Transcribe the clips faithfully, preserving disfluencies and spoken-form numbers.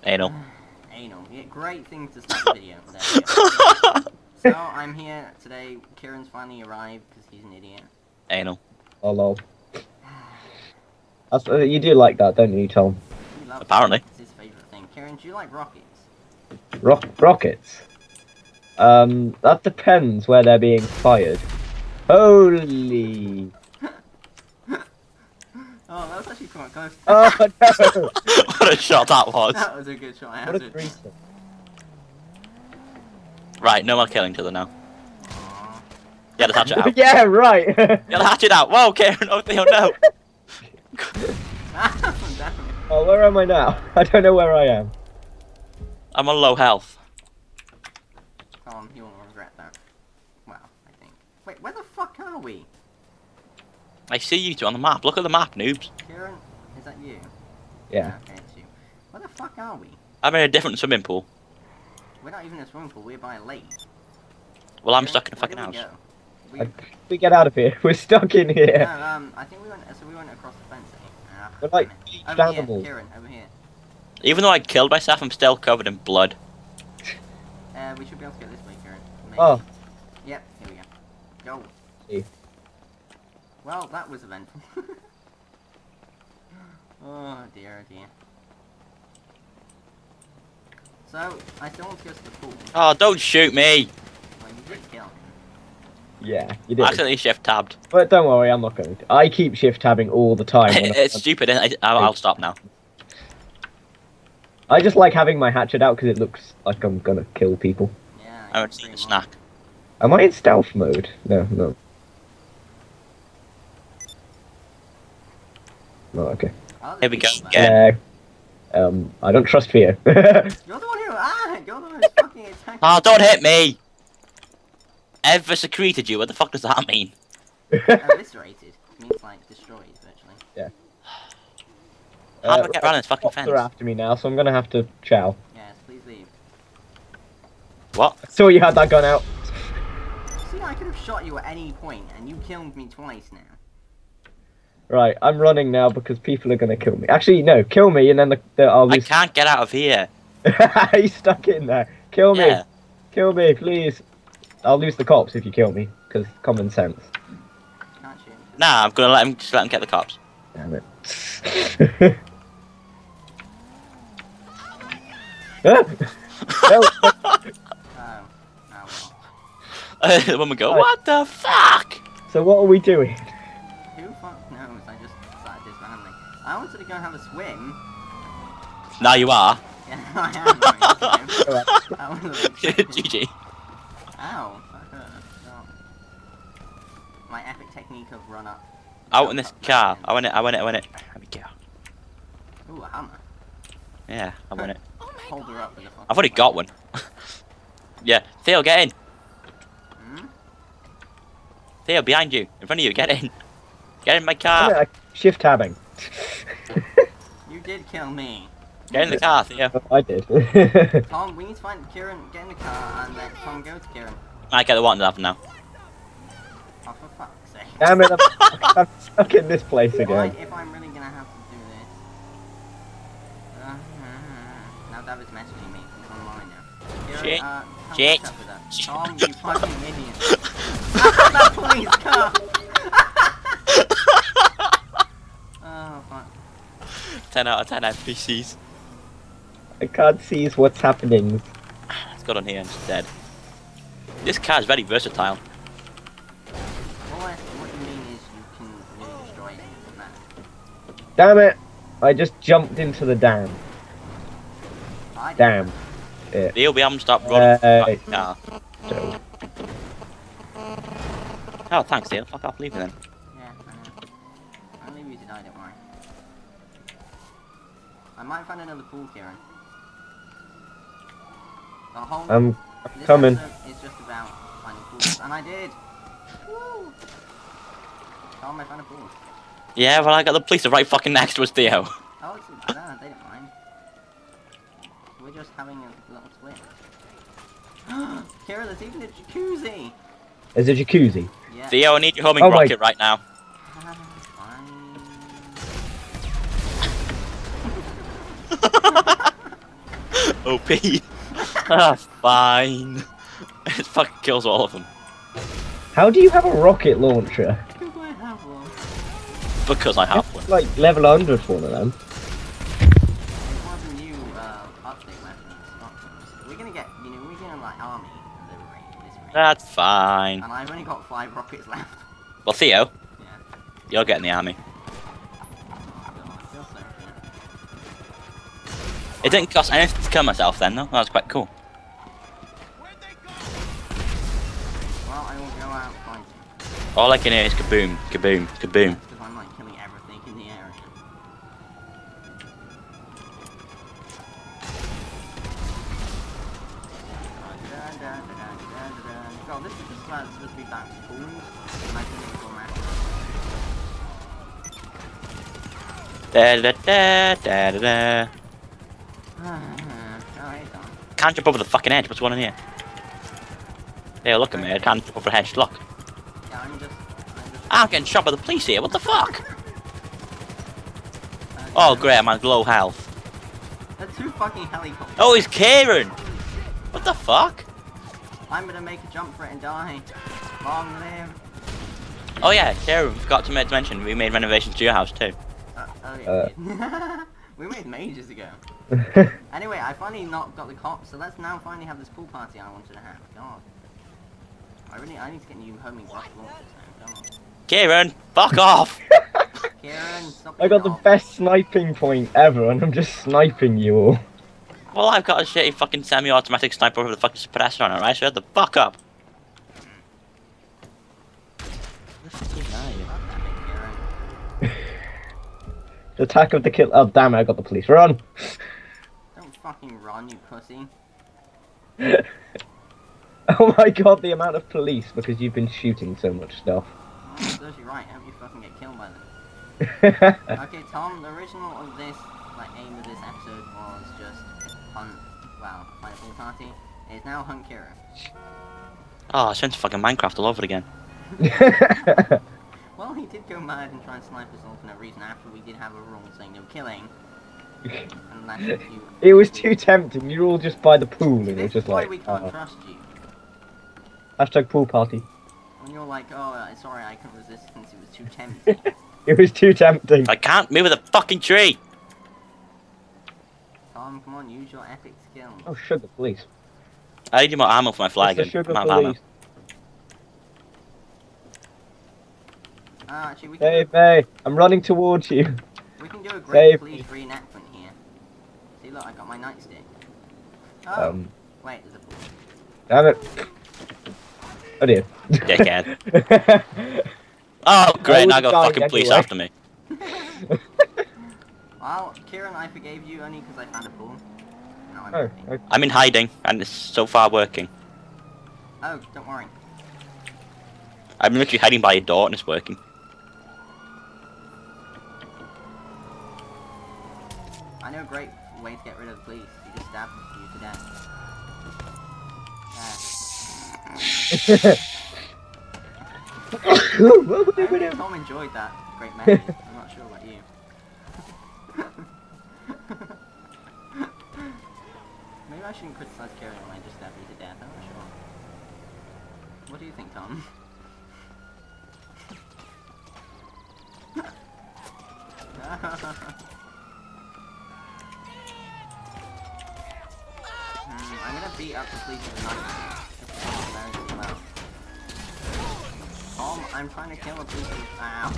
Anal. Anal. Yeah, great thing to start the video. There we go. So, I'm here today. Kieran's finally arrived because he's an idiot. Anal. Oh, lol. That's, uh, you do like that, don't you, Tom? He loves Apparently. it. It's his favourite thing. Kieran, do you like rockets? Rock rockets? Um, that depends where they're being fired. Holy... Oh, that was actually quite close. Oh, no! What a shot that was. That was a good shot. I What had a to... threesome. Right, no more killing each other now. Yeah, let's hatch it out. Yeah, right! Yeah, let's hatch it out. Whoa, Kieran, oh, Theo, no. Definitely. Oh, where am I now? I don't know where I am. I'm on low health. Um, you won't regret that. Well, I think. Wait, where the fuck are we? I see you two on the map. Look at the map, noobs. Kieran, is that you? Yeah. Okay, it's you. Where the fuck are we? I'm in a different swimming pool. We're not even in a swimming pool, we're by a lake. Well, I'm Kieran, stuck in a where fucking did we house. go? We, I, we get out of here. We're stuck in here. no, um, I think we went, so we went across the fence, eh? Ah, We're like damn it. beached Over animals. here, Kieran, over here. Even though I killed myself, I'm still covered in blood. Uh, we should be able to get this way, Kieran. Maybe. Oh. Yep, here we go. Go. See. Well, that was eventful. Oh dear, oh dear. So, I still want to go to the pool. Oh, don't shoot me. Well, you did kill him. Yeah, you I did. accidentally shift tabbed. But don't worry, I'm not going to. I keep shift tabbing all the time. when It's I'm- stupid. Isn't it? I'll, I'll stop now. I just like having my hatchet out because it looks like I'm gonna kill people. Yeah, I you're haven't seen pretty the wrong. snack. Am I in stealth mode? No, no. No, okay. I like Here the we go people again. Yeah. Um, I don't trust Theo. You're the one who, ah, you're the one who's fucking attacking. Oh, don't hit me! Ever secreted you? What the fuck does that mean? Eviscerated means like destroyed, virtually. How do I get around this fucking cops fence? are after me now, so I'm gonna have to chow. Yes, please leave. What? I saw you had that gun out. See, I could have shot you at any point, and you killed me twice now. Right, I'm running now because people are gonna kill me. Actually, no, kill me and then the, the I'll I lose. can't get out of here. He's stuck in there. Kill me. Yeah. Kill me, please. I'll lose the cops if you kill me, because common sense. Can't shoot. Nah, I'm gonna let him just let him get the cops. Damn it. Help. Oh. Oh well. the woman go, Right. what the fuck? So what are we doing? Who fuck knows? I just started this randomly. I wanted to go and have a swim. Now you are. Yeah, I am going to swim. Alright. I wanted to G G. Ow, that hurt. Oh. My epic technique of run up. Out in this car. I want it, I want it, I want it. Let me go. Ooh, a hammer. Yeah, I want it. Hold her up with a fucking I've already got one. Yeah, Theo, get in. Hmm? Theo, behind you. In front of you, get in. Get in my car. Yeah, shift tabbing. You did kill me. Get in the car, Theo. I did. Tom, we need to find Kieran, get in the car, and let Tom go to Kieran. I get the one to have now. Oh, for fuck's sake. Damn it, I'm, I'm stuck in this place Why, again. if I'm really gonna have to do this? Uh, now David's messaging me. He's online now. Kieran, Shit. uh, have Shit. WhatsApp with us. Shit. Tom, you fucking idiot. That police car! Oh, fuck. ten out of ten N P Cs. I can't see what's happening. Let's go on here instead. This car is very versatile. All I, what you mean is you can really destroy anything from that. Damn it! I just jumped into the dam. I did. Damn. Yeah. Theo, we haven't stopped running. Uh, from that car. So, Oh, thanks, Theo. Fuck off, leave me then. Yeah, I know. I'll leave you to die, don't worry. I might find another pool, Kieran. The whole I'm this coming. episode is just about finding pools, and I did! Woo! Tom, I found a pool. Yeah, well, I got the police right fucking next to us, Theo. Oh, it's, I don't know, they don't mind. We're just having a little swim. Kieran, there's even a jacuzzi! There's a jacuzzi. Yeah. Theo, I need your homing Oh my- rocket right now. Fine. O P. Ah, fine. It fucking kills all of them. How do you have a rocket launcher? Because I have one. Because I have one. It's like level one hundred for one of them. It's one of the new uh, update weapons. Not we're gonna get, you know, we're gonna like army at the rate, this rate. That's fine. And I've only got five rockets left. Well, Theo, Yeah. you're getting the army. I feel so, yeah. It didn't cost anything to kill myself then, though. That was quite cool. Well, I will go out fighting. All I can hear is kaboom, kaboom, kaboom. Because I'm like killing everything in the area. God, this is just like supposed to be back to pools. And I think it's all Da da da da da da. Oh, hey, Tom. Can't jump over the fucking edge. What's going on here? Hey, look at me. I can't jump over the edge. Look. Yeah, I'm just... I'm just... I'm getting shot by the police here. What the fuck? Oh, great. I'm on low health. There are two fucking helicopters. Oh, it's Kieran. What the fuck? I'm gonna make a jump for it and die. Long live. Oh yeah, Kieran. Forgot to make- to mention we made renovations to your house too. Uh, oh yeah, Uh. we did. We made them ages ago. Anyway, I finally not got the cops, so let's now finally have this pool party I wanted to have. God. I really, I need to get new homing rocket launchers now. Come on. Kieran, fuck off. Kieran, stop I got being the off. best sniping point ever, and I'm just sniping you all. Well, I've got a shitty fucking semi-automatic sniper with a fucking suppressor on it, right? So shut the fuck up. Where the fuck are you? God damn it, Kieran. The attack of the kill. Oh damn it! I got the police. Run! Don't fucking run, you pussy. Oh my god, the amount of police because you've been shooting so much stuff. Oh, serves you right, hope you fucking get killed by them. Okay, Tom, the original of this, like, aim of this episode was just hunt, well, find a pool party. It's now hunt Kira. Oh, I sent fucking Minecraft all over it again. Well, he did go mad and try and snipe us all for no reason after we did have a rule saying no killing. Unless you... It was too tempting. You're all just by the pool, and See, it this was just is why like we can't uh, trust you. hashtag pool party. When you're like, oh, uh, sorry, I couldn't resist since it was too tempting. It was too tempting. I can't move with a fucking tree. Tom, come on, use your epic skills. Oh, sugar, please. I need more ammo for my flag. It's the sugar, I'm out of ammo. please. Uh, actually, we can, Hey, do, May, I'm running towards you. we can do a great Save police me. reenactment here. See, look, I got my nightstick. Oh, Um, wait, there's a pool. damn it. Oh dear. Dickhead. Oh, great. Now I got dying fucking police anyway. after me. Well, Kieran, I forgave you only because I found a pool. Now I'm Oh, happy. okay. I'm in hiding, and it's so far working. Oh, don't worry. I'm literally hiding by a door, and it's working. I know a great way to get rid of the police. You just stab you to death. What Yeah. were I you think doing? Tom enjoyed that great message. I'm not sure about you. Maybe I shouldn't criticize Kieran when I just stab you to death. I'm not sure. What do you think, Tom? Hmm, I'm gonna beat up the police with a knife. If it's not very too loud. Tom, I'm trying to kill a police with...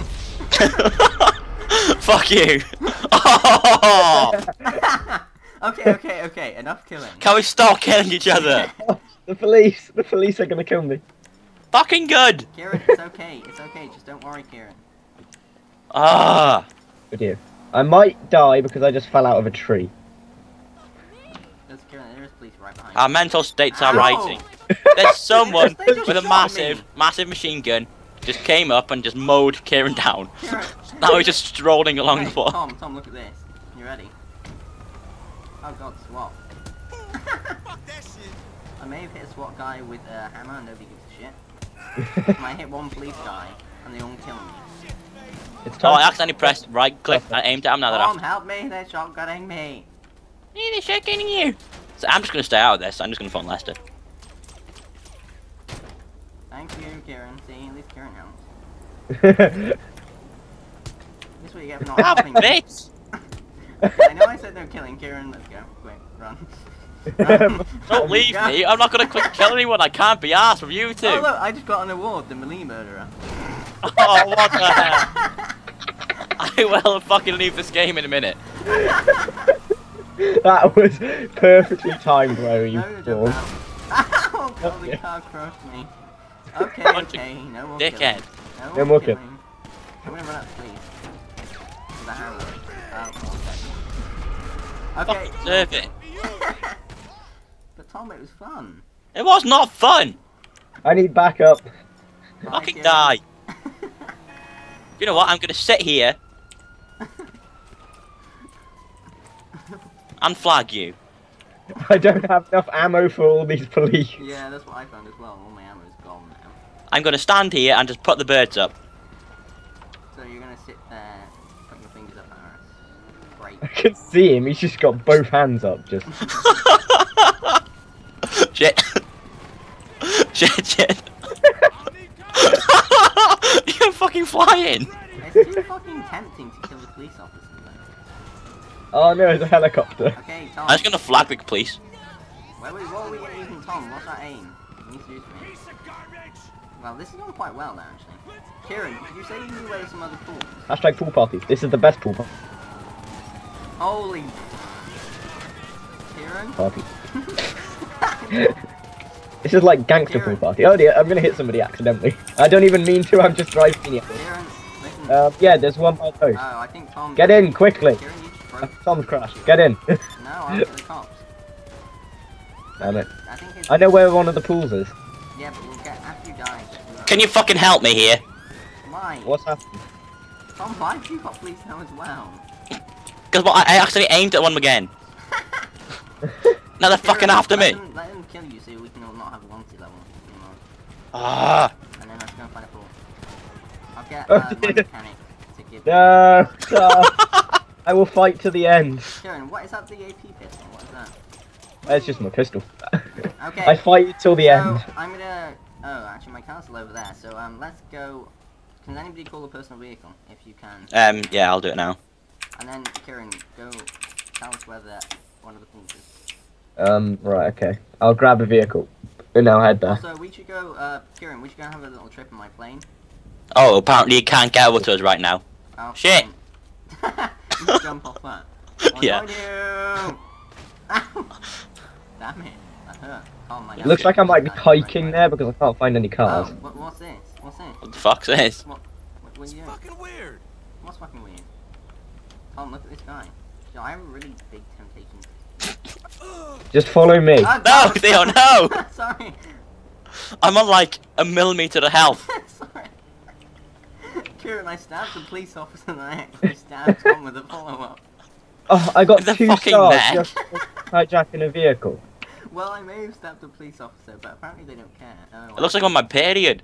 Ow. Fuck you. Oh! Okay, okay, okay. Enough killing. Can we stop killing each other? The police, the police are gonna kill me. Fucking good. Kieran, it's okay. It's okay. Just don't worry, Kieran. Ah. Oh dear. I might die because I just fell out of a tree. There's Kieran. There is police right behind Our you. mental states are Ow! rising. There's someone They just with a shot massive, me. massive machine gun just came up and just mowed Kieran down. Kieran. Now he's just strolling along Hey, the floor. Tom, Tom, look at this. You ready? Oh god, SWAT. I may have hit a SWAT guy with a hammer and nobody gives a shit. I might hit one police guy and they all kill me. It's Oh, I time. accidentally pressed right click and aimed at him now that Tom, I've... help me, they're shotgunning me. They're shotgunning you. So I'm just gonna stay out of this. I'm just gonna phone Lester. Thank you, Kieran. See, at least Kieran helps. Don't This is what you get for not Ah, helping me. bitch! Okay, I know I said no killing Kieran. Let's go. Quick, run. Run. Don't leave Go. me. I'm not gonna quick kill anyone. I can't be asked from you two. Oh look, I just got an award, the melee murderer. Oh, what the hell? I will fucking leave this game in a minute. That was perfectly timed, bro. You No, jump fool. out. Oh god, the Okay. car crushed me. Okay, Bunch of okay, no more dickhead. killing. No No more more killing. I'm gonna run up, please. With a hammer. Oh, okay. Okay. Fucking deserve it. But Tom, it was fun. It was not fun. I need backup. Bye, Fucking Kieran. die. You know what? I'm gonna sit here and flag you. I don't have enough ammo for all these police. Yeah, that's what I found as well. All my ammo's gone now. I'm gonna stand here and just put the birds up. So you're gonna sit there, put your fingers up our ass. Great. I can see him. He's just got both hands up. Just. Shit. Shit, shit. You're fucking flying. It's too fucking tempting to kill the police officer though. Oh no, it's a helicopter. Okay, Tom. I'm just gonna flag the police. Where we, what are we gonna use in Tom? What's our aim? We need to do something. Well, this is going quite well now, actually. Kieran, did you say you knew where there's some other pools? Hashtag pool party. This is the best pool Holy... Kieran? party. This is like gangster pool Kieran. party. Oh dear, I'm gonna hit somebody accidentally. I don't even mean to. I'm just driving it. Kieran, listen. Uh, yeah, there's one by those. oh, I think Tom... Get in quickly. Kieran, you just Uh, broke... Tom's crashed. Get in. No, after the cops. Damn it. I think it's... I know where one of the pools is. Yeah, but we'll get... After you die... Can you fucking help me here? Why? What's happening? Tom, why do you got police now as well? Because well, I I actually aimed at one again. Now they're fucking Kieran, after let me. Them, let them kill you so we can all not have a wanted level anymore. Ah. And then let's go and find a pool. I'll get Oh, uh, my dear. mechanic to give... No, no. I will fight to the end. Kieran, what is that the A P pistol? What is that? That's just my pistol. Okay. I fight you till the so, end. I'm gonna... Oh, actually my car's still over there, so um, let's go... Can anybody call a personal vehicle, if you can? Um. Yeah, I'll do it now. And then, Kieran, go tell us where the, one of the pools is. Um, right, okay. I'll grab a vehicle. And I'll head there. Also, we should go, uh, Kieran, we should go and have a little trip in my plane. Oh, apparently you can't get over to us right now. Oh, Shit. fine. You jump off that. Oh, Yeah. no, you! Ow! Damn it, that hurt. Oh my god. Looks like I might be hiking there because I can't find any cars. Oh, what, what's this? What's this? What the fuck's this? What, what, what are It's you doing? fucking weird. What's fucking weird? Tom, look at this guy. Yo, I have a really big temptation. Just follow me. Oh, No, God. Theo, no! Sorry. I'm on like a millimeter of health. Sorry. Kieran, I stabbed the police officer and I actually stabbed Tom with a follow-up. Oh, I got The two fucking stars neck. just for hijacking a vehicle. Well, I may have stabbed a police officer, but apparently they don't care. Oh, It looks like I'm on my period.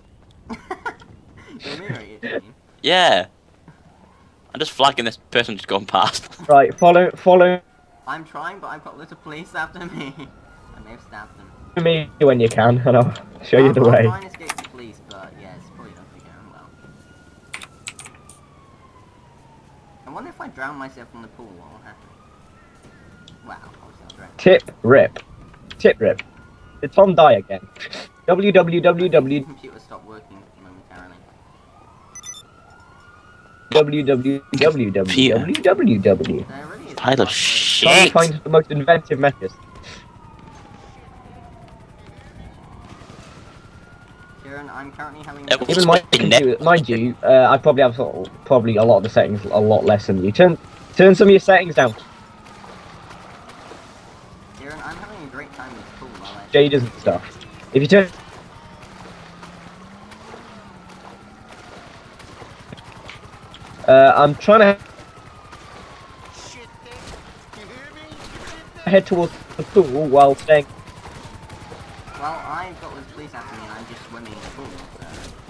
You're mirror, you mean? Yeah. I'm just flagging this person just going past. Right, follow follow I'm trying, but I've got little police after me. I may have stabbed them. me when you can, and I'll show you I'm, the I'm way. trying to escape the police, but yeah, it's probably not going to go well. I wonder if I drown myself in the pool, what will happen? Wow, obviously I'll drown. Tip rip. Tip rip. Did Tom die again? The www. computer stopped working momentarily. www. www. There really is Pile a of password. shit. Trying to find the most inventive methods. Kieran, I'm currently having... It was- Even mind Fucking neck. you, mind you, uh, I probably have sort of, probably a lot of the settings a lot less than you. Turn turn some of your settings down. Kieran, I'm having a great time with this pool while I... Shaders and stuff. If you turn Uh, I'm trying to head towards the pool while staying. Well, I've got the police after me and I'm just swimming in the pool, so...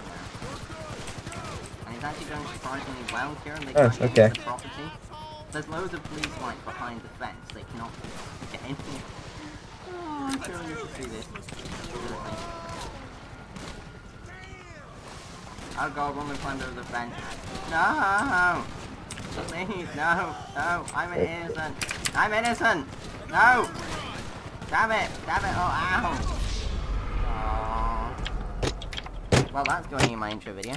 Yeah. And it's actually going surprisingly well, Kieran. They Oh, can't get okay. into the property. There's loads of police, like, behind the fence. They cannot get in. Oh, I'm curious to see this. Oh god, woman climbed over the fence. No! Please, no, no, I'm innocent. I'm innocent! No! Damn it! Damn it! Oh, ow! Aww. Well, that's going in my intro video.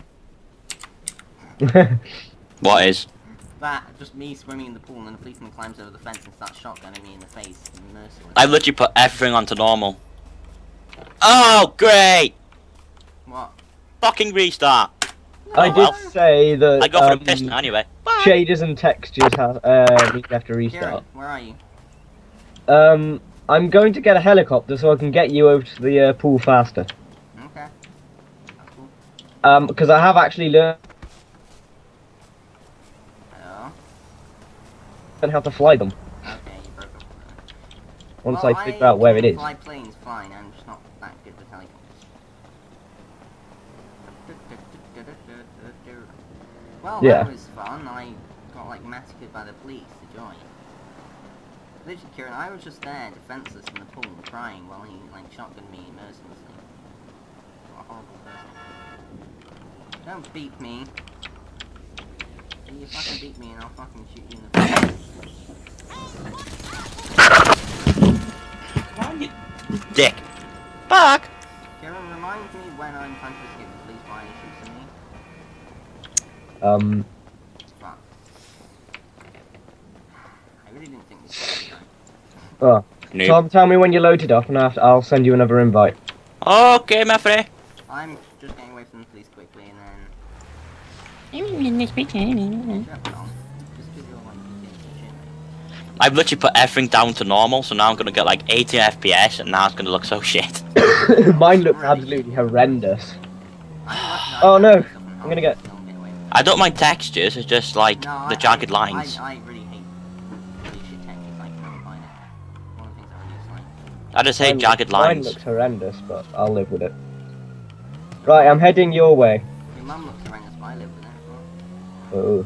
What is? That, just me swimming in the pool and then the policeman climbs over the fence and starts shotgunning me in the face. Merciless. I literally put everything onto normal. Oh, great! What? Fucking restart. I Oh, did well. say that I go for um, the piss now anyway. Bye. shaders and textures have uh, we have to Kieran, restart. where are you? Um, I'm going to get a helicopter so I can get you over to the uh, pool faster. Okay. That's cool. Um, because I have actually learned Hello? how to fly them. Okay, you broke up. Once well, I figure out where it can is. fly planes fine, I'm just not that good with helicopters. Well, Yeah. that was fun. I got like massacred by the police to join. Literally, Kieran, I was just there, defenseless in the pool, crying while he like shotgunned me mercilessly. What a horrible person. Don't beat me. You fucking beat me and I'll fucking shoot you in the face. Dick. Fuck. Kieran, remind me when I'm trying to escape the police by shooting me. Um, Fuck. I really didn't think this would be done. oh. Noob. Tom, tell me when you're loaded up and I'll, I'll send you another invite. Okay, my friend. I'm just getting away from the police quickly and then... Shut up, Tom. Just because you're like, you get some shit. I've literally put everything down to normal, so now I'm gonna get like eighty F P S, and now it's gonna look so shit. Mine looks absolutely horrendous. I'm lucky Oh, I no. found something I'm gonna get- hard to get away with. I don't mind textures, it's just like No, the I- jagged I- lines. I, I really hate really shit textures, I can't find it. One of the things I really dislike. I just hate Mine jagged looks- Mine lines. looks horrendous, but I'll live with it. Right, I'm heading your way. Your mum looks horrendous, but I live with it. Oh.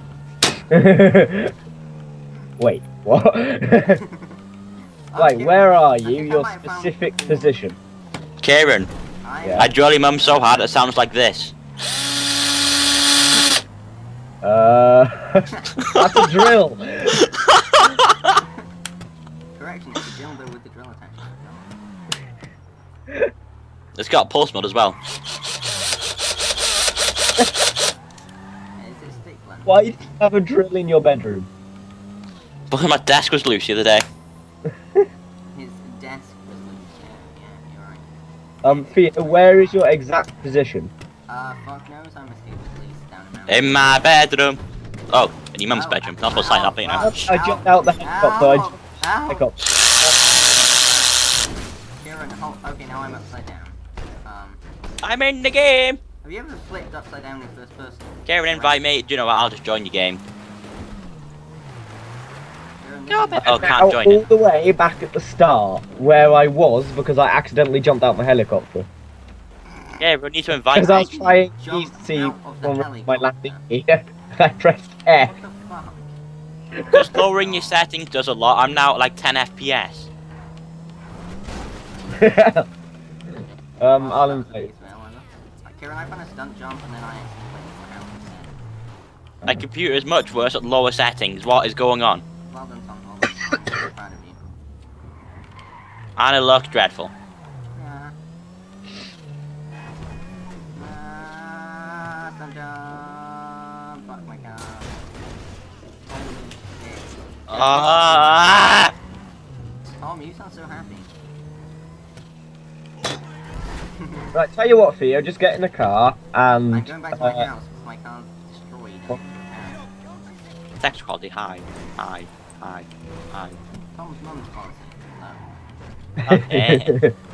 Wait, what? Oh, Wait, Kieran, where are I you? think I Your might have found specific the- position. Kieran, I- Yeah. I jolly mum so hard it sounds like this. Uh, that's a drill. Correction, it's a dildo with the drill attached. It's got a pulse mode as well. Is it stick blend? Why do you have a drill in your bedroom? But my desk was loose the other day. His desk was loose, yeah, yeah, you're right. Um, Fia, where is your exact position? Uh, fuck knows, I'm escaping the police down in Mount. In my bedroom. Oh, in your mum's Ow, bedroom. Not supposed to like that, but you know. fuck, I jumped out the helicopter. I Ow, jumped ow. helicopter. Kieran, hold, okay, now I'm upside down. Um, I'm in the game. have you ever flipped upside down in first person? Kieran, invite me. Do you know what? I'll just join your game. Kieran, No, this but- is- Oh, Now, can't join all it. the way back at the start, where I was because I accidentally jumped out the helicopter. Yeah, we need to invite Because I was me. trying Jumped to see out of the one of my helicopter. landing gear. I pressed F. What the fuck? Just lowering your settings does a lot. I'm now at like ten F P S. um, Oh, I'll that was invite you. easy, well, I love- Like, Kieran, I found a stunt jump and then I actually played it for hours instead. My computer is much worse at lower settings. What is going on? Well done, Tom. Well done. I'm very proud of you. And it looks dreadful. Yeah. Ah, stunt jump. Fuck my god. Holy shit. Ah! Tom, you sound so happy. Right, tell you what, Theo, just get in the car and. I'm going back to my uh, house because my car's destroyed. What? Text quality high. High. High. High. Tom's mum's policy. No. Okay.